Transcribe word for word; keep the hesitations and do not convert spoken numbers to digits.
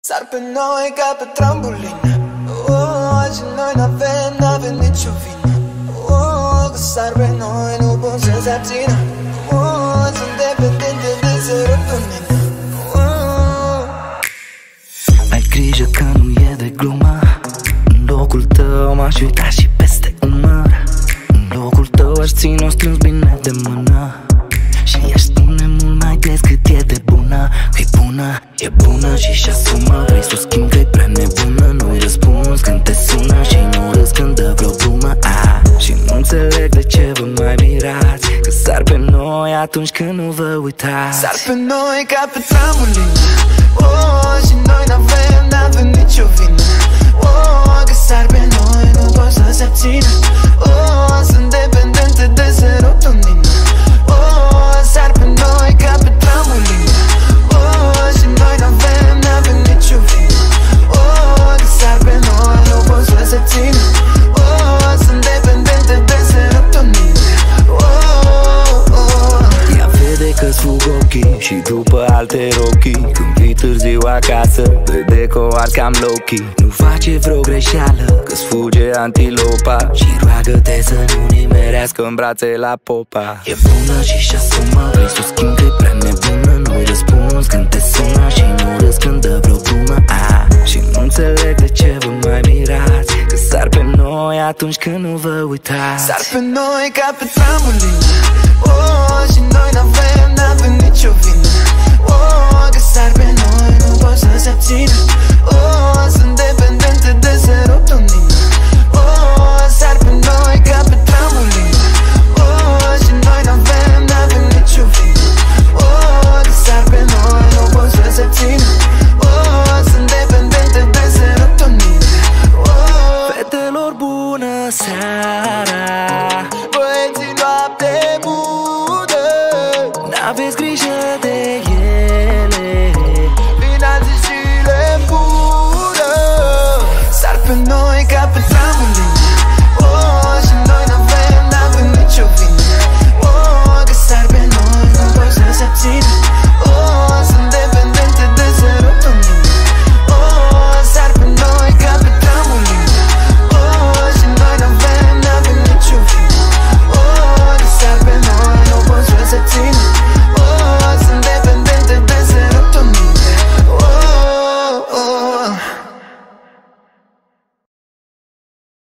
Sar pe noi ca pe trambolin. Oh, și noi n-avem, n-avem nicio vină. Oh, că sar pe noi, nu pot să se abțină. Oh, sunt dependente de serotonină. Oh. Ai grijă că nu e de glumă. În locul tău m-aș uita și peste umăr. În locul tău aș ține-o strâns bine de mână. Și aș spune mult mai des cât e de bună. Că-i bună, e bună și-și asumă. Vrei să o schimbi, că-i prea nebună. Nu-i răspuns când te sună și nu râzi când dă vreo glumă. ah. Și nu înțeleg de ce vă mai mirați, că sar pe noi atunci când nu vă uitați. Sar pe noi ca pe trambolin. Oh, și noi n-avem, n-avem nicio vină. Oh, că sar pe noi, nu pot să se abțină. Oh, sunt dependente de serotonină. Oh, sar pe noi ca pe trambolin. Oh, și noi n-avem, n-avem nicio vină. Oh, că sar pe noi, nu pot să se abțină. Oh, sunt dependente de serotonină. Oh, oh. Ea vede că-ți fug ochii și după alte rochii. Când vii târziu acasă, vede că o arzi cam low-key. Nu face vreo greșeală, că-ți fuge antilopa. Și roagă-te să nu nimerească în brațe la Popa. E bună și-și asumă, vrei să o schimbi, că-i prea nebună. Nu-i răspuns când te sună și nu râzi când dă vreo glumă. ah. Și nu înțeleg de ce vă mai mirați, că sar pe noi atunci când nu vă uitați. Sar pe noi ca pe trambolin. Oh, și noi n-avem, n-avem nicio vină. Oh, că sar pe noi, nu pot să se abțină. Oh, sunt dependente de serotonină. Oh, sar pe noi ca pe trambolin. Oh, și noi n-avem, n-avem nicio vină. Oh, că sar pe noi, nu pot să se abțină. Oh, sunt dependente de serotonină. Oh. Fetelor, bună seara, băieții, noapte bună. n-aveți grijă de ele, Vin azi și le împură. Sar pe noi ca pe